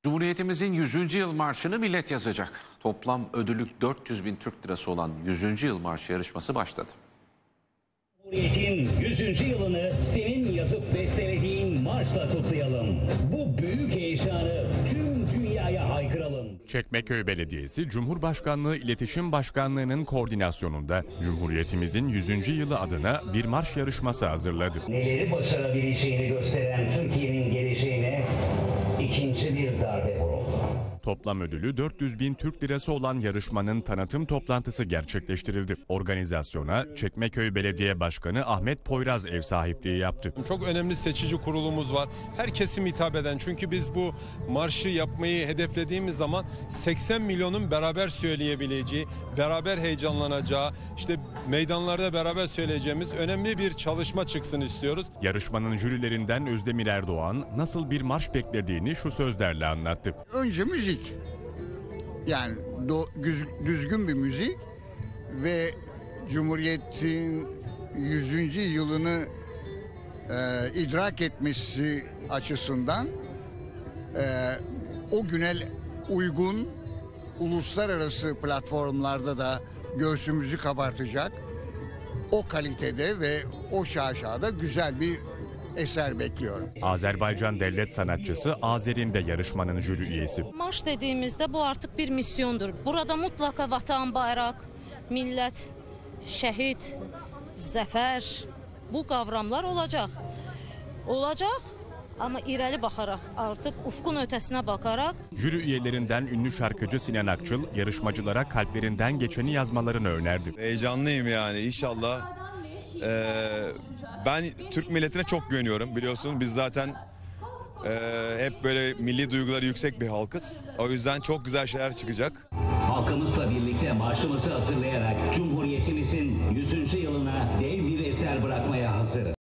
Cumhuriyetimizin 100. yıl marşını millet yazacak. Toplam ödülü 400 bin Türk lirası olan 100. yıl marşı yarışması başladı. Cumhuriyetin 100. yılını senin yazıp bestelediğin marşla kutlayalım. Bu büyük heyecanı tüm dünyaya haykıralım. Çekmeköy Belediyesi, Cumhurbaşkanlığı İletişim Başkanlığı'nın koordinasyonunda Cumhuriyetimizin 100. yılı adına bir marş yarışması hazırladı. Neleri başarabileceğini gösteren Türkiye'nin geleceğine ikinci bir darbe vuruldu. Toplam ödülü 400 bin Türk lirası olan yarışmanın tanıtım toplantısı gerçekleştirildi. Organizasyona Çekmeköy Belediye Başkanı Ahmet Poyraz ev sahipliği yaptı. Çok önemli seçici kurulumuz var. Her kesim hitap eden, çünkü biz bu marşı yapmayı hedeflediğimiz zaman 80 milyonun beraber söyleyebileceği, beraber heyecanlanacağı, işte meydanlarda beraber söyleyeceğimiz önemli bir çalışma çıksın istiyoruz. Yarışmanın jürilerinden Özdemir Erdoğan nasıl bir marş beklediğini şu sözlerle anlattı. Önce müzik, yani düzgün bir müzik ve Cumhuriyet'in 100. yılını idrak etmesi açısından o güne uygun uluslararası platformlarda da göğsümüzü kabartacak o kalitede ve o şaşada güzel bir eser bekliyorum. Azerbaycan devlet sanatçısı Azer'in de yarışmanın jüri üyesi. Marş dediğimizde bu artık bir misyondur. Burada mutlaka vatan, bayrak, millet, şehit, zafer, bu kavramlar olacak. Olacak ama irəli bakarak, artık ufkun ötesine bakarak. Jüri üyelerinden ünlü şarkıcı Sinan Akçıl yarışmacılara kalplerinden geçeni yazmalarını önerdi. Heyecanlıyım yani, inşallah. Ben Türk milletine çok güveniyorum, biliyorsun biz zaten hep böyle milli duyguları yüksek bir halkız. O yüzden çok güzel şeyler çıkacak. Halkımızla birlikte marşımızı hazırlayarak Cumhuriyetimizin 100. yılına dev bir eser bırakmaya hazırız.